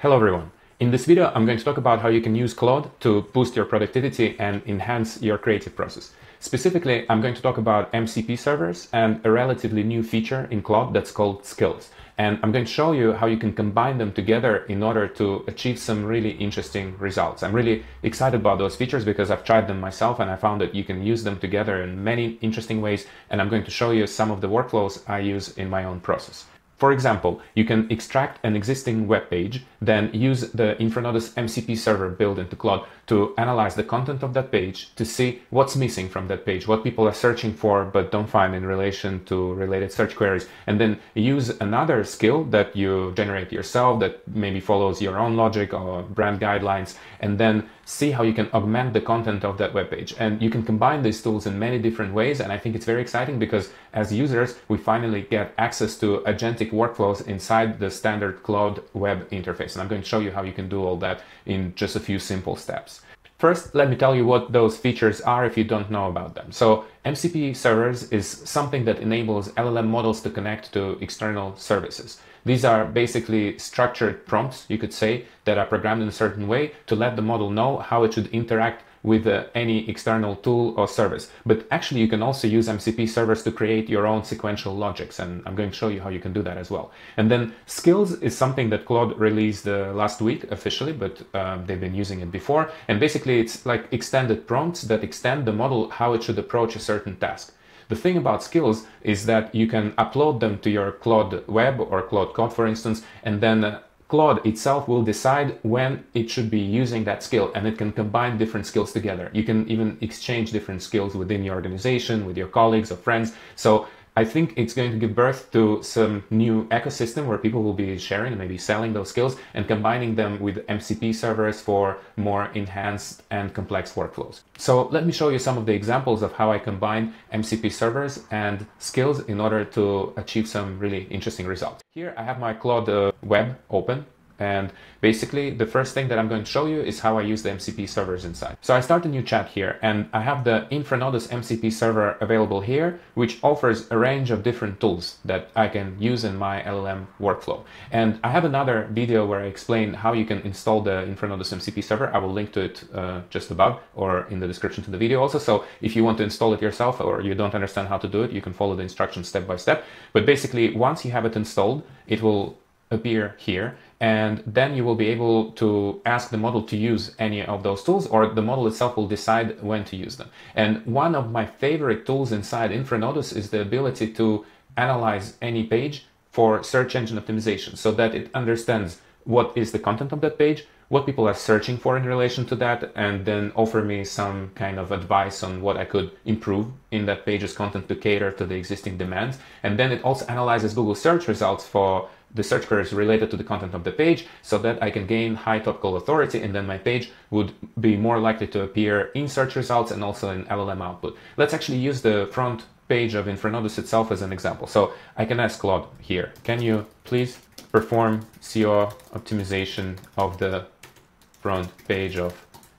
Hello everyone. In this video, I'm going to talk about how you can use Claude to boost your productivity and enhance your creative process. Specifically, I'm going to talk about MCP servers and a relatively new feature in Claude that's called Skills. And I'm going to show you how you can combine them together in order to achieve some really interesting results. I'm really excited about those features because I've tried them myself and I found that you can use them together in many interesting ways. And I'm going to show you some of the workflows I use in my own process. For example, you can extract an existing web page, then use the InfraNodus MCP server built into Claude to analyze the content of that page to see what's missing from that page, what people are searching for but don't find in relation to related search queries, and then use another skill that you generate yourself that maybe follows your own logic or brand guidelines, and then see how you can augment the content of that web page. And you can combine these tools in many different ways, and I think it's very exciting because as users, we finally get access to agentic workflows inside the standard Claude web interface. And I'm going to show you how you can do all that in just a few simple steps. First, let me tell you what those features are if you don't know about them. So MCP servers is something that enables LLM models to connect to external services. These are basically structured prompts, you could say, that are programmed in a certain way to let the model know how it should interact with any external tool or service. But actually, you can also use MCP servers to create your own sequential logics, and I'm going to show you how you can do that as well. And then Skills is something that Claude released last week officially, but they've been using it before. And basically, it's like extended prompts that extend the model how it should approach a certain task. The thing about Skills is that you can upload them to your Claude Web or Claude Code, for instance, and then Claude itself will decide when it should be using that skill, and it can combine different skills together. You can even exchange different skills within your organization, with your colleagues or friends. So I think it's going to give birth to some new ecosystem where people will be sharing and maybe selling those skills and combining them with MCP servers for more enhanced and complex workflows. So let me show you some of the examples of how I combine MCP servers and skills in order to achieve some really interesting results. Here I have my Claude web open. And basically, the first thing that I'm going to show you is how I use the MCP servers inside. So I start a new chat here, and I have the InfraNodus MCP server available here, which offers a range of different tools that I can use in my LLM workflow. And I have another video where I explain how you can install the InfraNodus MCP server. I will link to it just above or in the description to the video also. So if you want to install it yourself or you don't understand how to do it, you can follow the instructions step by step. But basically, once you have it installed, it will appear here, and then you will be able to ask the model to use any of those tools, or the model itself will decide when to use them. And one of my favorite tools inside InfraNodus is the ability to analyze any page for search engine optimization, so that it understands what is the content of that page, what people are searching for in relation to that, and then offer me some kind of advice on what I could improve in that page's content to cater to the existing demands. And then it also analyzes Google search results for the search queries related to the content of the page, so that I can gain high topical authority, and then my page would be more likely to appear in search results and also in LLM output. Let's actually use the front page of InfraNodus itself as an example. So I can ask Claude here, can you please perform SEO optimization of the front page of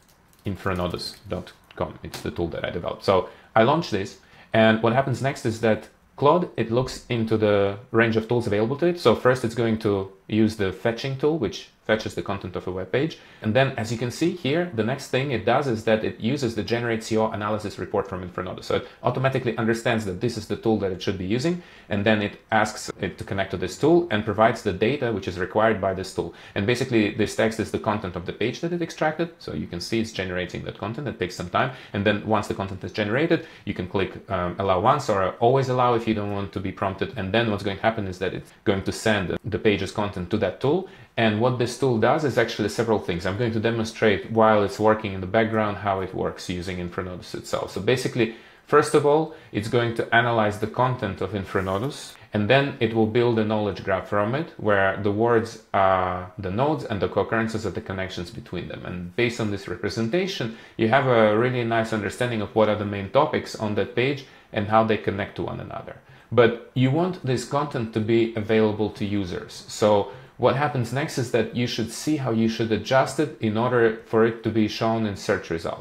infranodus.com. It's the tool that I developed. So I launch this, and what happens next is that Claude, it looks into the range of tools available to it. So first it's going to use the fetching tool, which fetches the content of a web page. And then, as you can see here, the next thing it does is that it uses the generate SEO analysis report from InfraNodus. So it automatically understands that this is the tool that it should be using. And then it asks it to connect to this tool and provides the data which is required by this tool. And basically this text is the content of the page that it extracted. So you can see it's generating that content. It takes some time. And then once the content is generated, you can click allow once or always allow if you don't want to be prompted. And then what's going to happen is that it's going to send the page's content to that tool. And what this tool does is actually several things. I'm going to demonstrate while it's working in the background how it works using InfraNodus itself. So basically, first of all, it's going to analyze the content of InfraNodus, and then it will build a knowledge graph from it, where the words are the nodes and the co-occurrences are the connections between them. And based on this representation, you have a really nice understanding of what are the main topics on that page and how they connect to one another. But you want this content to be available to users. So what happens next is that you should see how you should adjust it in order for it to be shown in search results.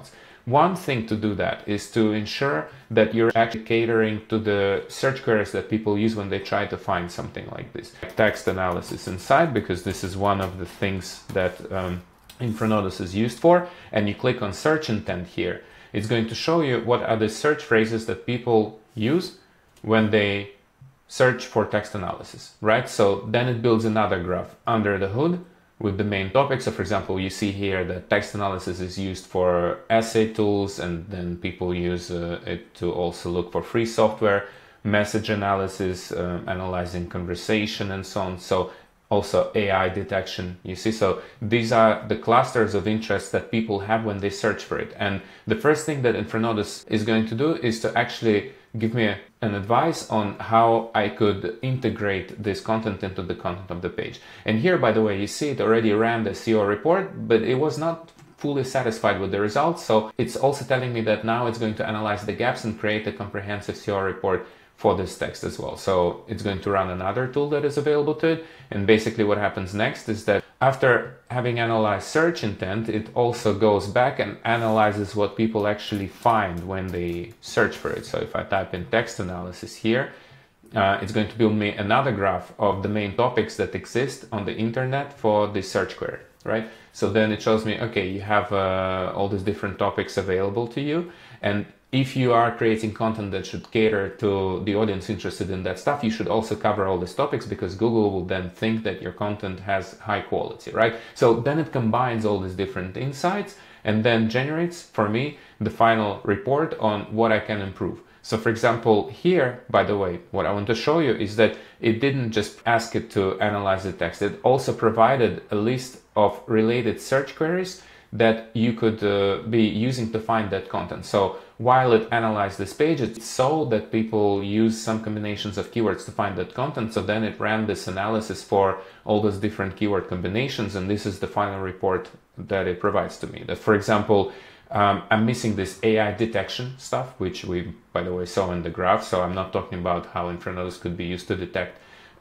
one thing to do that is to ensure that you're actually catering to the search queries that people use when they try to find something like this. Text analysis inside, because this is one of the things that InfraNodus is used for, and you click on search intent here. It's going to show you what are the search phrases that people use when they search for text analysis, right? So then it builds another graph under the hood with the main topics. So for example, you see here that text analysis is used for essay tools, and then people use it to also look for free software, message analysis, analyzing conversation and so on. So also AI detection, you see. So these are the clusters of interest that people have when they search for it. And the first thing that InfraNodus is going to do is to actually give me an advice on how I could integrate this content into the content of the page. And here, by the way, you see it already ran the SEO report, but it was not fully satisfied with the results. So it's also telling me that now it's going to analyze the gaps and create a comprehensive SEO report for this text as well. So it's going to run another tool that is available to it. And basically what happens next is that after having analyzed search intent, it also goes back and analyzes what people actually find when they search for it. So if I type in text analysis here, it's going to build me another graph of the main topics that exist on the internet for the search query, right? So then it shows me, okay, you have all these different topics available to you. And if you are creating content that should cater to the audience interested in that stuff, you should also cover all these topics, because Google will then think that your content has high quality, right? So then it combines all these different insights and then generates for me the final report on what I can improve. So for example, here, by the way, what I want to show you is that it didn't just ask it to analyze the text. It also provided a list of related search queries that you could be using to find that content. So while it analyzed this page, it saw that people use some combinations of keywords to find that content. So then it ran this analysis for all those different keyword combinations. And this is the final report that it provides to me. That, for example, I'm missing this AI detection stuff, which we, by the way, saw in the graph. So I'm not talking about how InfraNodus could be used to detect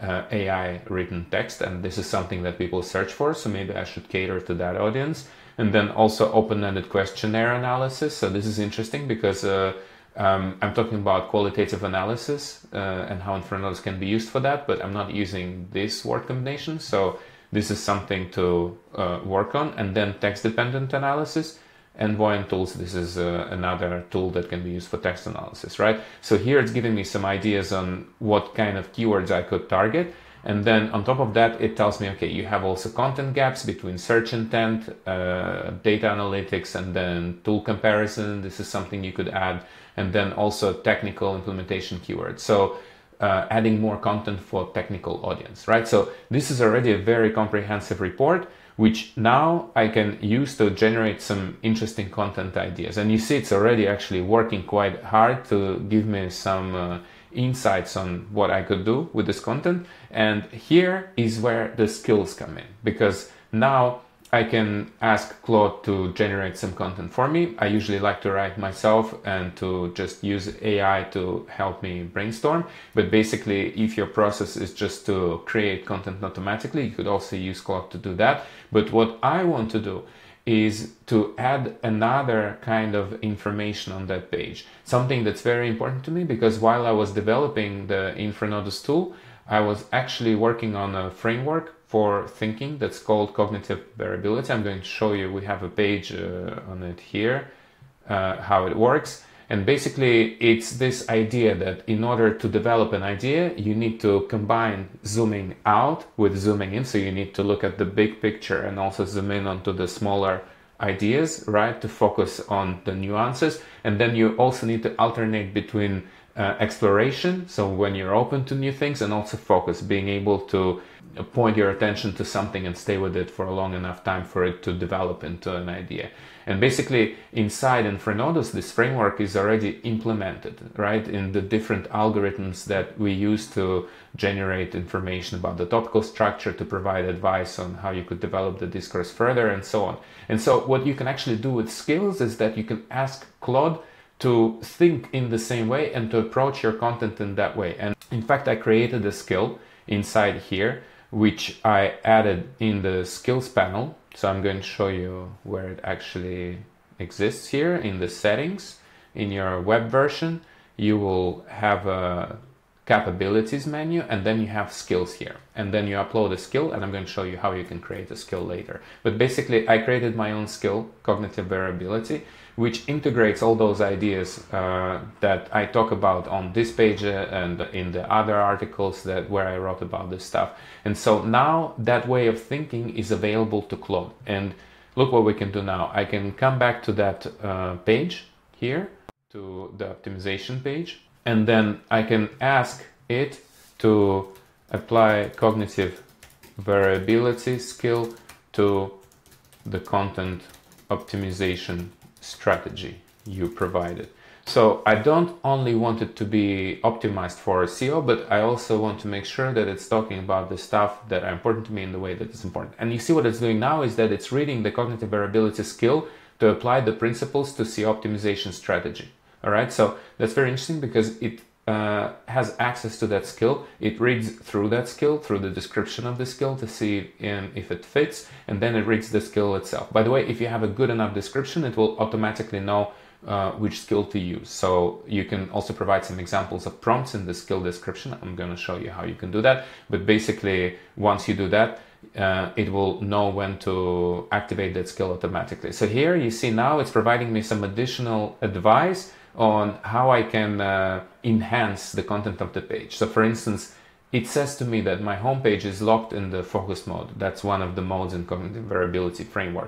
AI written text. And this is something that people search for. So maybe I should cater to that audience. And then also open-ended questionnaire analysis. So this is interesting because I'm talking about qualitative analysis and how InfraNodus can be used for that, but I'm not using this word combination. So this is something to work on. And then text-dependent analysis and Voyant tools. This is another tool that can be used for text analysis, right? So here it's giving me some ideas on what kind of keywords I could target. And then on top of that, it tells me, okay, you have also content gaps between search intent, data analytics, and then tool comparison. This is something you could add. And then also technical implementation keywords. So adding more content for technical audience, right? So this is already a very comprehensive report, which now I can use to generate some interesting content ideas. And you see it's already actually working quite hard to give me some insights on what I could do with this content. And here is where the skills come in, because now I can ask Claude to generate some content for me. I usually like to write myself and to just use AI to help me brainstorm. But basically, if your process is just to create content automatically, you could also use Claude to do that. But what I want to do is to add another kind of information on that page. Something that's very important to me, because while I was developing the InfraNodus tool, I was actually working on a framework for thinking that's called cognitive variability. I'm going to show you, we have a page on it here, how it works. And basically it's this idea that in order to develop an idea, you need to combine zooming out with zooming in. So you need to look at the big picture and also zoom in onto the smaller ideas, right? To focus on the nuances. And then you also need to alternate between exploration, so when you're open to new things, and also focus, being able to point your attention to something and stay with it for a long enough time for it to develop into an idea. And basically inside InfraNodus, this framework is already implemented, right, in the different algorithms that we use to generate information about the topical structure, to provide advice on how you could develop the discourse further, and so on. And so what you can actually do with skills is that you can ask Claude to think in the same way and to approach your content in that way. And in fact, I created a skill inside here, which I added in the skills panel. So I'm going to show you where it actually exists here in the settings. In your web version, you will have a capabilities menu, and then you have skills here, and then you upload a skill, and I'm going to show you how you can create a skill later. But basically I created my own skill, cognitive variability, which integrates all those ideas that I talk about on this page and in the other articles where I wrote about this stuff. And so now that way of thinking is available to Claude. And look what we can do now. I can come back to that page here, to the optimization page, and then I can ask it to apply cognitive variability skill to the content optimization strategy you provided. So I don't only want it to be optimized for SEO, but I also want to make sure that it's talking about the stuff that are important to me in the way that is important. And you see what it's doing now is that it's reading the cognitive variability skill to apply the principles to SEO optimization strategy. All right, so that's very interesting because it has access to that skill. It reads through that skill, through the description of the skill to see if it fits, and then it reads the skill itself. By the way, if you have a good enough description, it will automatically know which skill to use. So you can also provide some examples of prompts in the skill description. I'm going to show you how you can do that. But basically, once you do that, it will know when to activate that skill automatically. So here you see now it's providing me some additional advice on how I can enhance the content of the page. So for instance, it says to me that my homepage is locked in the focus mode. That's one of the modes in cognitive variability framework.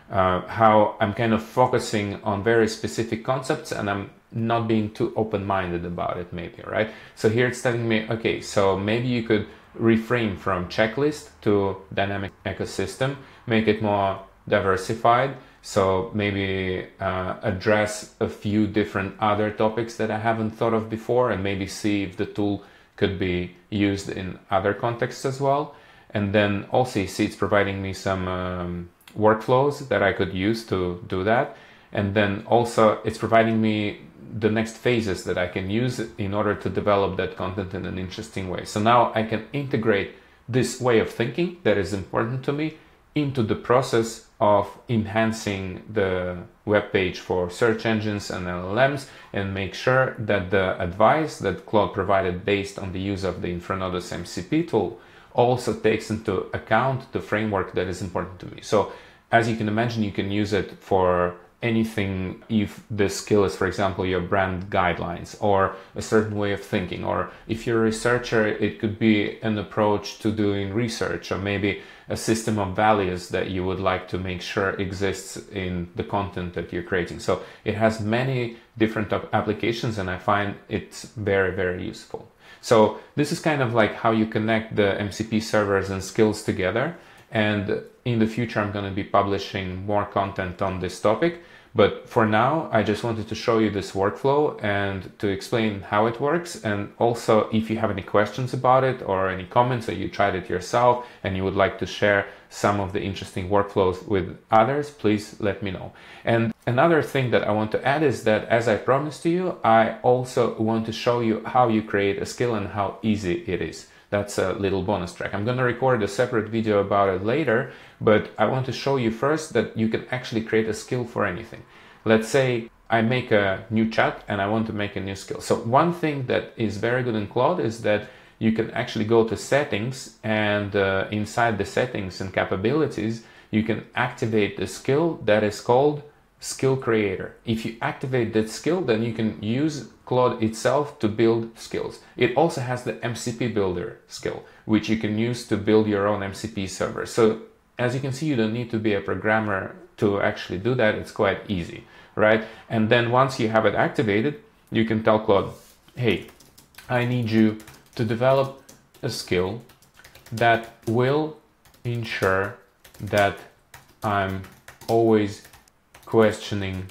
How I'm kind of focusing on very specific concepts and I'm not being too open-minded about it maybe, right? So here it's telling me, okay, so maybe you could reframe from checklist to dynamic ecosystem, make it more diversified. So maybe address a few different other topics that I haven't thought of before and maybe see if the tool could be used in other contexts as well. And then also you see it's providing me some workflows that I could use to do that. And then also it's providing me the next phases that I can use in order to develop that content in an interesting way. So now I can integrate this way of thinking that is important to me into the process of enhancing the web page for search engines and LLMs and make sure that the advice that Claude provided based on the use of the InfraNodus MCP tool also takes into account the framework that is important to me. So as you can imagine, you can use it for anything if the skill is, for example, your brand guidelines or a certain way of thinking, or if you're a researcher, it could be an approach to doing research, or maybe a system of values that you would like to make sure exists in the content that you're creating. So it has many different applications and I find it's very, very useful. So this is kind of like how you connect the MCP servers and skills together. And in the future, I'm going to be publishing more content on this topic. But for now, I just wanted to show you this workflow and to explain how it works. And also, if you have any questions about it or any comments or you tried it yourself and you would like to share some of the interesting workflows with others, please let me know. And another thing that I want to add is that, as I promised to you, I also want to show you how you create a skill and how easy it is. That's a little bonus track. I'm going to record a separate video about it later, but I want to show you first that you can actually create a skill for anything. Let's say I make a new chat and I want to make a new skill. So one thing that is very good in Claude is that you can actually go to settings, and inside the settings and capabilities, you can activate the skill that is called Skill Creator. If you activate that skill, then you can use Claude itself to build skills. It also has the MCP Builder skill, which you can use to build your own MCP server. So as you can see, you don't need to be a programmer to actually do that. It's quite easy, right? And then once you have it activated, you can tell Claude, hey, I need you to develop a skill that will ensure that I'm always questioning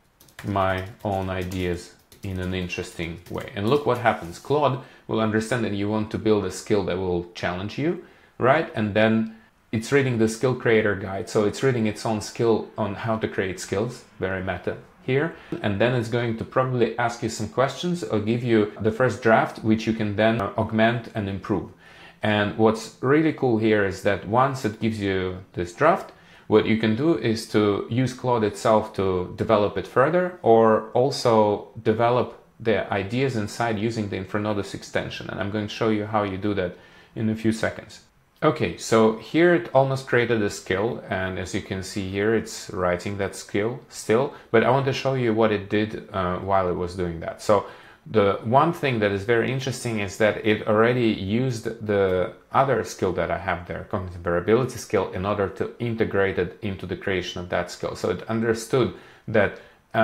my own ideas in an interesting way. And look what happens. Claude will understand that you want to build a skill that will challenge you, right? And then it's reading the Skill Creator guide. So it's reading its own skill on how to create skills, very meta here. And then it's going to probably ask you some questions or give you the first draft, which you can then augment and improve. And what's really cool here is that once it gives you this draft, What you can do is to use Claude itself to develop it further, or also develop the ideas inside using the InfraNodus extension. And I'm going to show you how you do that in a few seconds. Okay, so here it almost created a skill, and as you can see here, it's writing that skill still, but I want to show you what it did while it was doing that. So the one thing that is very interesting is that it already used the other skill that I have there, cognitive variability skill, in order to integrate it into the creation of that skill. So it understood that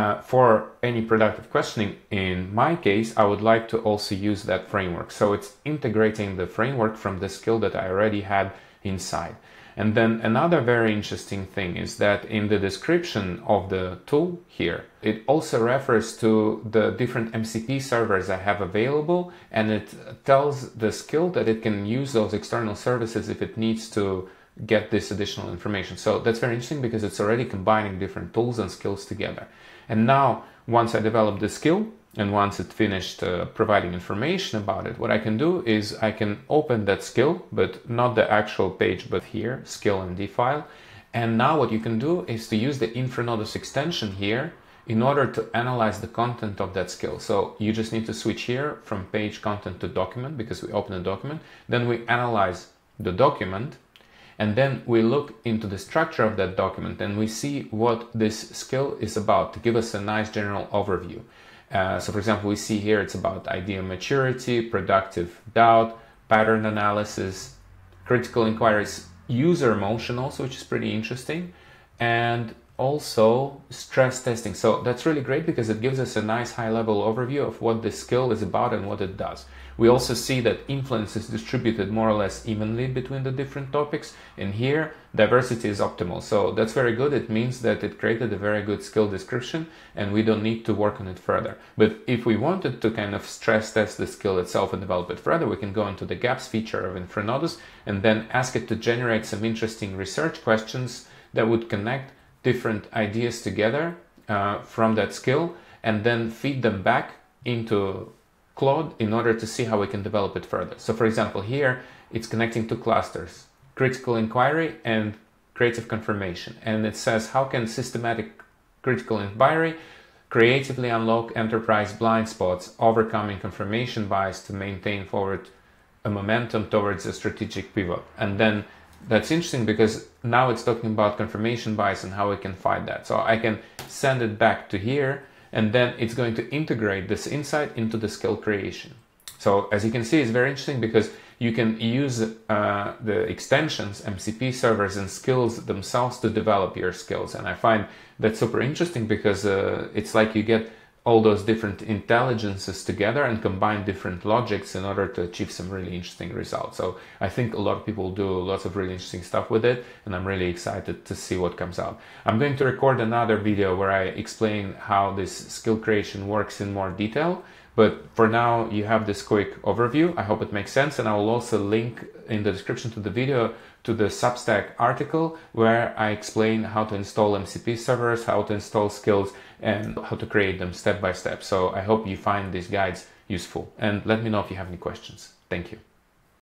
for any productive questioning, in my case, I would like to also use that framework. So it's integrating the framework from the skill that I already had inside. And then another very interesting thing is that in the description of the tool here, it also refers to the different MCP servers I have available, and it tells the skill that it can use those external services if it needs to get this additional information. So that's very interesting because it's already combining different tools and skills together. And now, once I develop the skill, and once it finished providing information about it, what I can do is I can open that skill, but not the actual page, but here, skill MD file. And now what you can do is to use the InfraNodus extension here in order to analyze the content of that skill. So you just need to switch here from page content to document, because we open a document. Then we analyze the document, and then we look into the structure of that document, and we see what this skill is about to give us a nice general overview. So for example, we see here it's about idea maturity, productive doubt, pattern analysis, critical inquiries, user emotion also, which is pretty interesting, and also stress testing. So that's really great because it gives us a nice high-level overview of what this skill is about and what it does. We also see that influence is distributed more or less evenly between the different topics, and here diversity is optimal. So that's very good. It means that it created a very good skill description and we don't need to work on it further. But if we wanted to kind of stress test the skill itself and develop it further, we can go into the gaps feature of InfraNodus and then ask it to generate some interesting research questions that would connect different ideas together from that skill, and then feed them back into Claude in order to see how we can develop it further. So for example, here it's connecting two clusters, critical inquiry and creative confirmation. And it says, how can systematic critical inquiry creatively unlock enterprise blind spots, overcoming confirmation bias to maintain forward a momentum towards a strategic pivot. And then that's interesting because now it's talking about confirmation bias and how we can fight that. So I can send it back to here, and then it's going to integrate this insight into the skill creation. So as you can see, it's very interesting because you can use the extensions, MCP servers and skills themselves to develop your skills. And I find that super interesting because it's like you get all those different intelligences together and combine different logics in order to achieve some really interesting results. So I think a lot of people do lots of really interesting stuff with it, and I'm really excited to see what comes out. I'm going to record another video where I explain how this skill creation works in more detail, but for now you have this quick overview. I hope it makes sense, and I will also link in the description to the video to the Substack article where I explain how to install MCP servers, how to install skills, and how to create them step by step. So I hope you find these guides useful, and let me know if you have any questions. Thank you.